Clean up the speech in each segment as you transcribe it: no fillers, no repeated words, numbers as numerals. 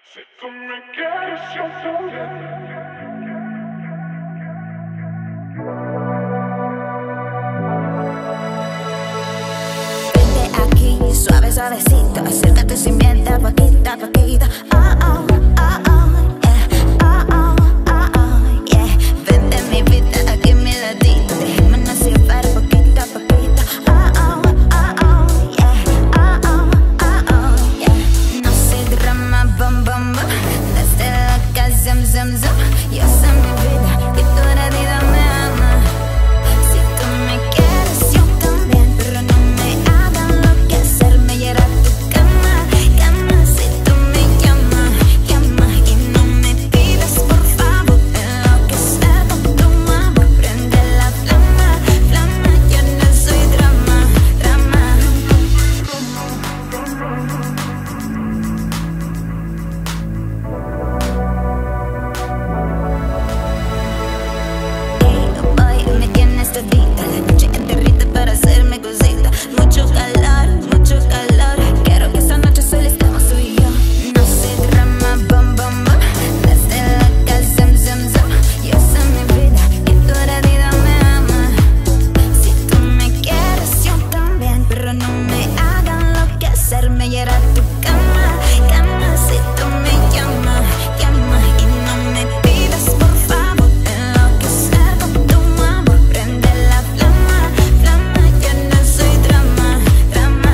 Si tú me quieres, yo también. Vente aquí, suave, suavecito. Acércate sin mienta, poquito a poquito. Oh, oh, oh, oh, yeah. Oh, oh, oh, oh, yeah. Vente mi vida, aquí mi ladito. Dejémonos llevar poquito a poquito. Oh, oh, oh, oh, yeah. Oh, oh, oh, oh, yeah. No se drama, bum, bum, bum. Desde la casa, zum, zum. Yo sé mi vida, que tú eres vida me ama. Si tú me quieres, yo también. Pero no me hagan enloquecerme y era tu cama, cama. Si tú me llamas, llamas y no me pidas por favor enloquecer con tu amor. Prende la flama, flama. Yo no soy drama, drama. Hoy me tienes todita, la noche enterrita para hacerme cosita. Mucho calor, quiero que esta noche solo estemos tú y yo. No se drama, bum, bum, bum. Desde la casa, zum, zum. Yo sé mi vida, que tú eres vida me ama. Si tú me quieres, yo también. Pero no me hagan enloquecerme y era tu cama, cama. Si tú me llamas, llamas y no me pidas por favor enloquecer con tu amor. Prende la flama, flama. Yo no soy drama, drama.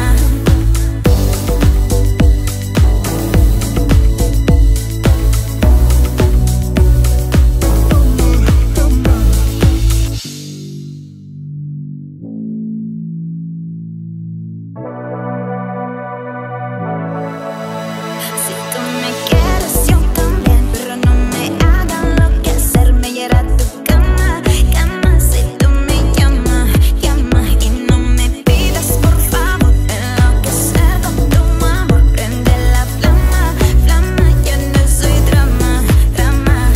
Si tú me quieres, yo también. Pero no me hagan enloquecerme y era tu cama, cama. Si tú me llamas, llamas y no me pidas por favor enloquecer con tu amor. Prende la flama, flama. Yo no soy drama, drama.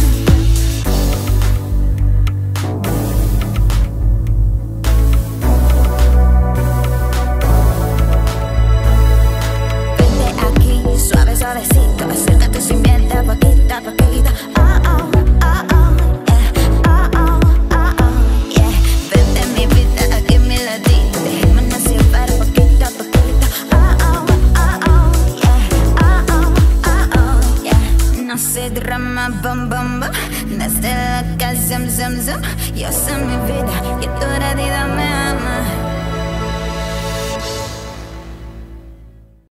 Vente aquí, suave, suavecito. Acércate sin mienta, poquito a poquito. Oh, oh, oh, oh, yeah. Oh, oh, oh, oh, yeah. Vente mi vida, aquí mi ladito. Dejémonos llevar poquito a poquito. Oh, oh, oh, oh, yeah. Oh, oh, oh, oh, yeah. No se drama, bum, bum, bum. Desde la casa, zum, zum. Yo sé mi vida, que tú eres vida me ama.